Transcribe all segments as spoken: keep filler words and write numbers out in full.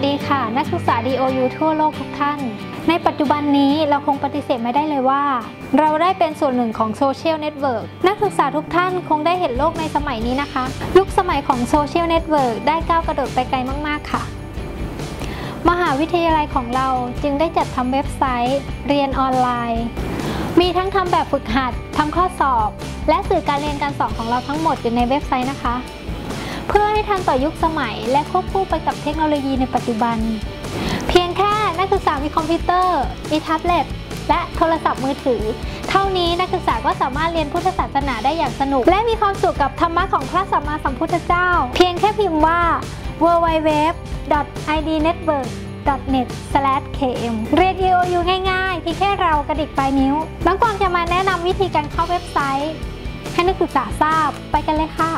ดีค่ะนักศึกษา ดี โอ ยู ทั่วโลกทุกท่านในปัจจุบันนี้เราคงปฏิเสธไม่ได้เลยว่าเราได้เป็นส่วนหนึ่งของโซเชียลเน็ตเวิร์กนักศึกษาทุกท่านคงได้เห็นโลกในสมัยนี้นะคะยุคสมัยของโซเชียลเน็ตเวิร์กได้ก้าวกระโดดไปไกลมากๆค่ะมหาวิทยาลัยของเราจึงได้จัดทำเว็บไซต์เรียนออนไลน์มีทั้งทำแบบฝึกหัดทำข้อสอบและสื่อการเรียนการสอนของเราทั้งหมดอยู่ในเว็บไซต์นะคะเพื่อให้ทันต่อยุคสมัยและควบคู่ไปกับเทคโนโลยีในปัจจุบันเพียงแค่นักศึกษามีคอมพิวเตอร์มีแท็บเล็ตและโทรศัพท์มือถือเท่านี้นักศึกษาก็สามารถเรียนพุทธศาสนาได้อย่างสนุกและมีความสุขกับธรรมะของพระสัมมาสัมพุทธเจ้าเพียงแค่พิมพ์ว่า ดับเบิลยู ดับเบิลยู ดับเบิลยู ดอท ไอ ดี เน็ตเวิร์ก ดอท เน็ต สแลช เค เอ็ม เรียน ดี โอ ยู ง่ายๆเพียงแค่เรากระดิกปลายนิ้วน้องกวางจะมาแนะนำวิธีการเข้าเว็บไซต์ให้นักศึกษาทราบไปกันเลยค่ะ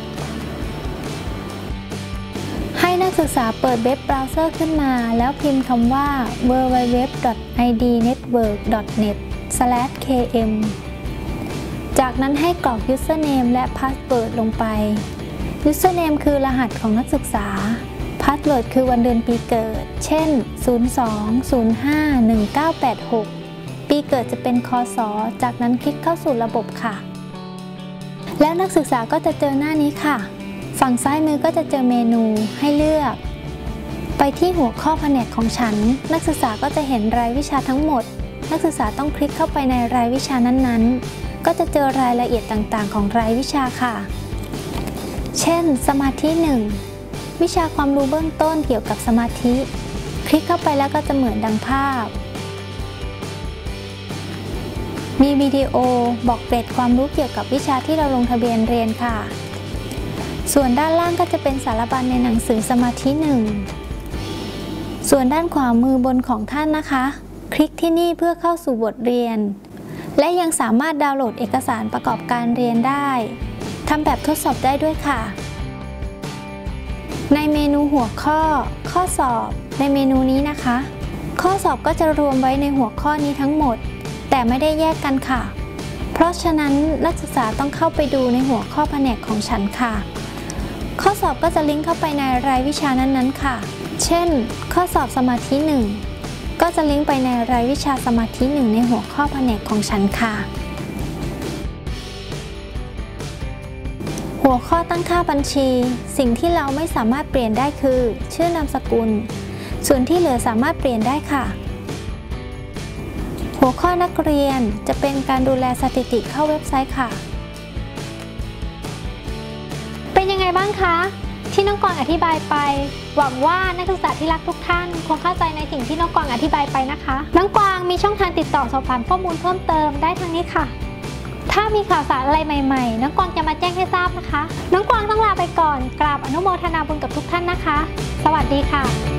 ให้นักศึกษาเปิดเว็บเบราว์เซอร์ขึ้นมาแล้วพิมพ์คำว่า ดับเบิลยู ดับเบิลยู ดับเบิลยู ดอท ไอ ดี เน็ตเวิร์ก ดอท เน็ต สแลช เค เอ็ม จากนั้นให้กรอก Username และ Password ลงไป Username คือรหัสของนักศึกษา Password คือวันเดือนปีเกิดเช่น ศูนย์ สอง ศูนย์ ห้า หนึ่ง เก้า แปด หก ปีเกิดจะเป็นคศจากนั้นคลิกเข้าสู่ระบบค่ะแล้วนักศึกษาก็จะเจอหน้านี้ค่ะฝั่งซ้ายมือก็จะเจอเมนูให้เลือกไปที่หัวข้อแผนกของฉันนักศึกษาก็จะเห็นรายวิชาทั้งหมดนักศึกษาต้องคลิกเข้าไปในรายวิชานั้นๆก็จะเจอรายละเอียดต่างๆของรายวิชาค่ะเช่นสมาธิหนึ่งวิชาความรู้เบื้องต้นเกี่ยวกับสมาธิคลิกเข้าไปแล้วก็จะเหมือนดังภาพมีวิดีโอบอกเกร็ดความรู้เกี่ยวกับวิชาที่เราลงทะเบียนเรียนค่ะส่วนด้านล่างก็จะเป็นสารบัญในหนังสือสมาธิหนึ่งส่วนด้านขวามือบนของท่านนะคะคลิกที่นี่เพื่อเข้าสู่บทเรียนและยังสามารถดาวน์โหลดเอกสารประกอบการเรียนได้ทำแบบทดสอบได้ด้วยค่ะในเมนูหัวข้อข้อสอบในเมนูนี้นะคะข้อสอบก็จะรวมไว้ในหัวข้อนี้ทั้งหมดแต่ไม่ได้แยกกันค่ะเพราะฉะนั้นนักศึกษาต้องเข้าไปดูในหัวข้อแผนกของฉันค่ะข้อสอบก็จะลิงก์เข้าไปในรายวิชานั้นๆค่ะเช่นข้อสอบสมาธิหนึ่งก็จะลิงก์ไปในรายวิชาสมาธิหนึ่งในหัวข้อแผนกของฉันค่ะหัวข้อตั้งค่าบัญชีสิ่งที่เราไม่สามารถเปลี่ยนได้คือชื่อนามสกุลส่วนที่เหลือสามารถเปลี่ยนได้ค่ะหัวข้อนักเรียนจะเป็นการดูแลสถิติเข้าเว็บไซต์ค่ะเป็นยังไงบ้างคะที่น้องกวางอธิบายไปหวังว่านักศึกษาที่รักทุกท่านคงเข้าใจในสิ่งที่น้องกวางอธิบายไปนะคะน้องกวางมีช่องทางติดต่อสอบถามข้อมูลเพิ่มเติมได้ทางนี้ค่ะถ้ามีข่าวสารอะไรใหม่ๆน้องกวางจะมาแจ้งให้ทราบนะคะน้องกวางต้องลาไปก่อนกราบอนุโมทนาบุญกับทุกท่านนะคะสวัสดีค่ะ